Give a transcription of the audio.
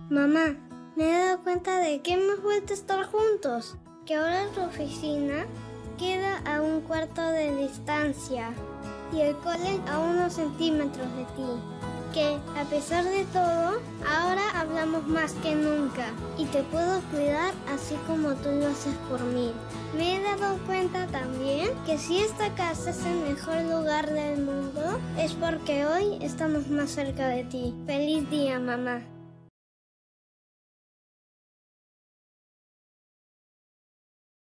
Mamá, me he dado cuenta de que hemos vuelto a estar juntos, que ahora tu oficina queda a 1 cuarto de distancia y el cole a unos centímetros de ti. Que, a pesar de todo, ahora hablamos más que nunca y te puedo cuidar así como tú lo haces por mí. Me he dado cuenta también que si esta casa es el mejor lugar del mundo, es porque hoy estamos más cerca de ti. ¡Feliz día, mamá!